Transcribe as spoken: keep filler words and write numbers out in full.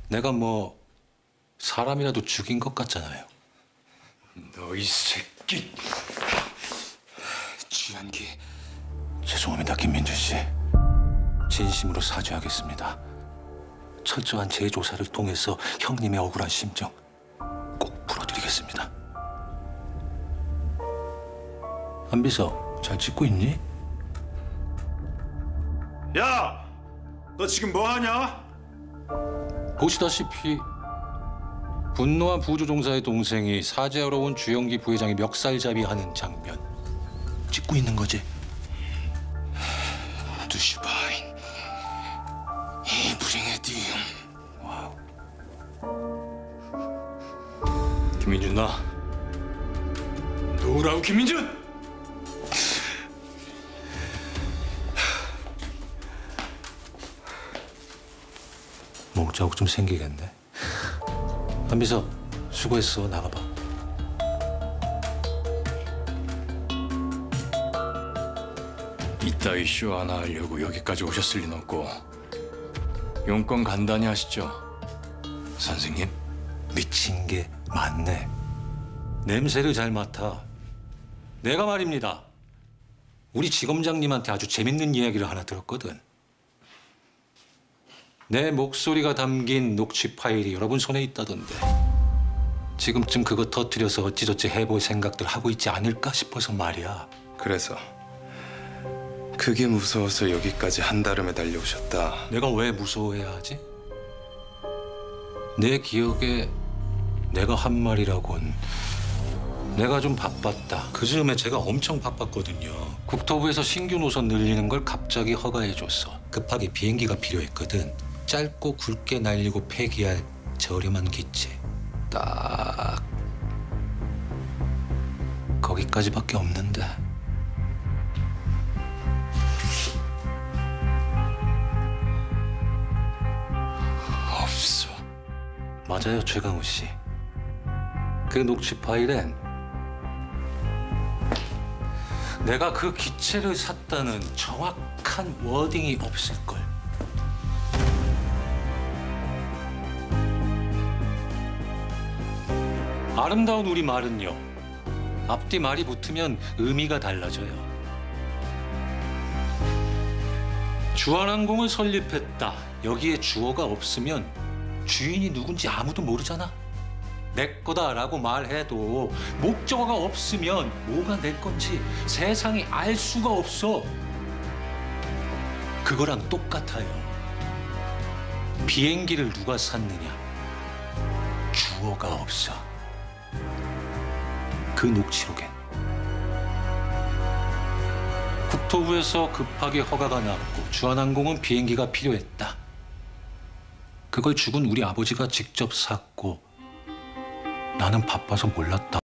내가 뭐 사람이라도 죽인 것 같잖아요. 너 이 새끼. 주연기. 죄송합니다, 김민준 씨. 진심으로 사죄하겠습니다. 철저한 재조사를 통해서 형님의 억울한 심정 꼭 풀어드리겠습니다. 안비서, 잘 찍고 있니? 야! 너 지금 뭐 하냐? 보시다시피 분노한 부조종사의 동생이 사죄하러 온 주영기 부회장의 멱살잡이하는 장면 찍고 있는 거지? 두슈바인 이브링에디움. 와우. 김민준 나. 누구라고 김민준? 목자국 좀 생기겠네. 안비서, 수고했어. 나가봐. 이따위 쇼 하나 하려고 여기까지 오셨을 리는 없고 용건 간단히 하시죠, 선생님. 미친 게 많네. 냄새를 잘 맡아. 내가 말입니다. 우리 지검장님한테 아주 재밌는 이야기를 하나 들었거든. 내 목소리가 담긴 녹취 파일이 여러분 손에 있다던데. 지금쯤 그거 터뜨려서 어찌저찌 해볼 생각들 하고 있지 않을까 싶어서 말이야. 그래서 그게 무서워서 여기까지 한달음에 달려오셨다. 내가 왜 무서워해야 하지? 내 기억에 내가 한 말이라곤 내가 좀 바빴다. 그 즈음에 제가 엄청 바빴거든요. 국토부에서 신규 노선 늘리는 걸 갑자기 허가해줬어. 급하게 비행기가 필요했거든. 짧고 굵게 날리고 폐기할 저렴한 기체. 딱 거기까지밖에 없는데. 없어. 맞아요, 최강우 씨. 그 녹취 파일엔 내가 그 기체를 샀다는 정확한 워딩이 없을걸. 아름다운 우리말은요, 앞뒤 말이 붙으면 의미가 달라져요. 주한항공을 설립했다. 여기에 주어가 없으면 주인이 누군지 아무도 모르잖아. 내 거다라고 말해도 목적어가 없으면 뭐가 내 건지 세상이 알 수가 없어. 그거랑 똑같아요. 비행기를 누가 샀느냐? 주어가 없어. 그 녹취록엔 국토부에서 급하게 허가가 나왔고 주한항공은 비행기가 필요했다. 그걸 죽은 우리 아버지가 직접 샀고 나는 바빠서 몰랐다.